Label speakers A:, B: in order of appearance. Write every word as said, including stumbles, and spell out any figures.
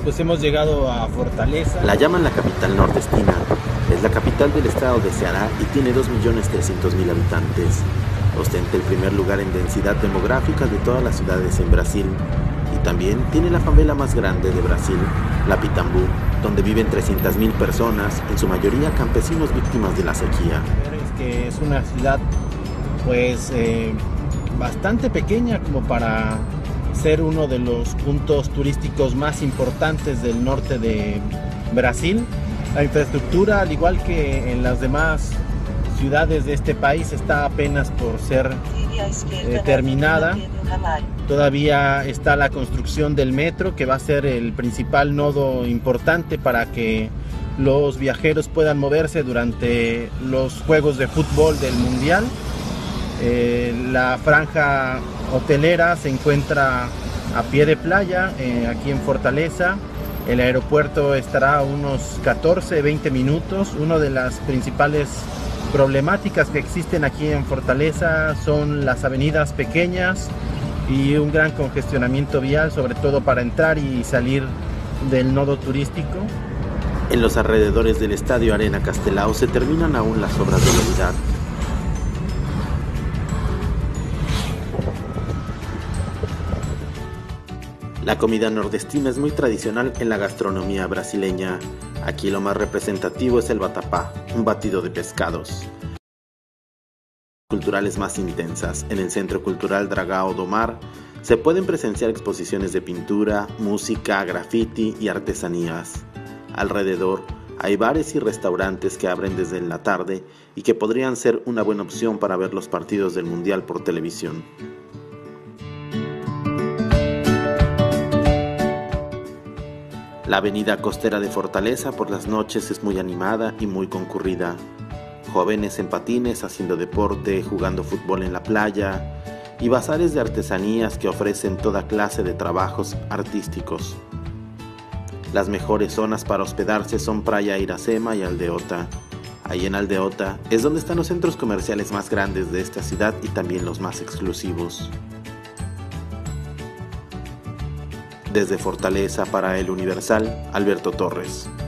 A: pues hemos llegado a Fortaleza.
B: La llaman la capital nordestina. Es la capital del estado de Ceará y tiene dos millones trescientos mil habitantes. Ostenta el primer lugar en densidad demográfica de todas las ciudades en Brasil. Y también tiene la favela más grande de Brasil, la Pitambú, donde viven trescientas mil personas, en su mayoría campesinos víctimas de la sequía.
A: Es que es una ciudad pues eh, bastante pequeña como para ser uno de los puntos turísticos más importantes del norte de Brasil. La infraestructura, al igual que en las demás ciudades de este país, está apenas por ser eh, terminada. Todavía está la construcción del metro, que va a ser el principal nodo importante para que los viajeros puedan moverse durante los juegos de fútbol del Mundial. Eh, la franja hotelera se encuentra a pie de playa, eh, aquí en Fortaleza. El aeropuerto estará a unos catorce a veinte minutos. Una de las principales problemáticas que existen aquí en Fortaleza son las avenidas pequeñas y un gran congestionamiento vial, sobre todo para entrar y salir del nodo turístico.
B: En los alrededores del Estadio Arena Castelao se terminan aún las obras de la unidad. La comida nordestina es muy tradicional en la gastronomía brasileña. Aquí lo más representativo es el vatapá, un batido de pescados. Culturales más intensas. En el Centro Cultural Dragão do Mar se pueden presenciar exposiciones de pintura, música, graffiti y artesanías. Alrededor hay bares y restaurantes que abren desde la tarde y que podrían ser una buena opción para ver los partidos del Mundial por televisión. La avenida costera de Fortaleza por las noches es muy animada y muy concurrida. Jóvenes en patines haciendo deporte, jugando fútbol en la playa y bazares de artesanías que ofrecen toda clase de trabajos artísticos. Las mejores zonas para hospedarse son Praia Iracema y Aldeota. Ahí en Aldeota es donde están los centros comerciales más grandes de esta ciudad y también los más exclusivos. Desde Fortaleza para El Universal, Alberto Torres.